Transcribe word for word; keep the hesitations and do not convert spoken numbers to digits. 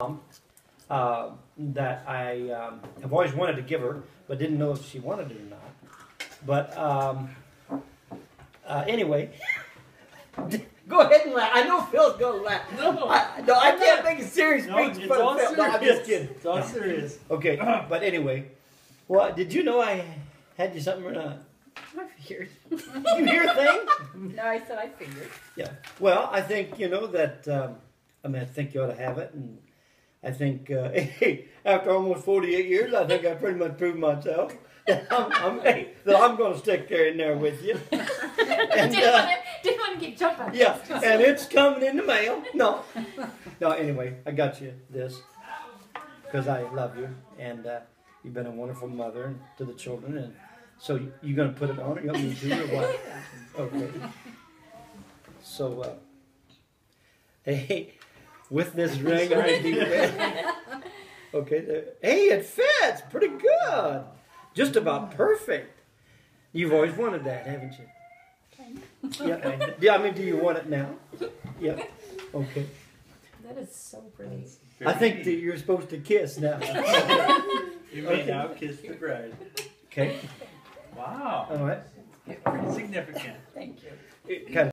uh, that I um, have always wanted to give her, but didn't know if she wanted it or not. But um, uh, anyway, go ahead and laugh. I know Phil's gonna laugh. No, I, no, I can't make a serious no, speech. it's for all Phil. serious. No, I'm just kidding. It's all serious. Okay, but anyway, well, did you know I had you something? Uh, I figured. Did you hear a thing? No, I said I figured. Yeah. Well, I think you know that. Um, I mean, I think you ought to have it, and I think uh, hey, after almost forty-eight years, I think I pretty much proved myself that I'm, I'm, hey, that I'm going to stick there in there with you. And, didn't, uh, want to, didn't want to get jumped on. yeah, and it's coming in the mail. No, no. Anyway, I got you this because I love you, and uh, you've been a wonderful mother to the children, and so you, you going to put it on, or you want me to, or what? Okay. So, uh, hey, with this ring, I do it. Okay, there. Hey, it fits pretty good, just about perfect. You've always wanted that, haven't you? Yeah, I, yeah. I mean, do you want it now? Yeah. Okay. That is so pretty. I think that you're supposed to kiss now. You may now kiss the bride. Okay. Wow. All right. Pretty significant. Thank you. It kind of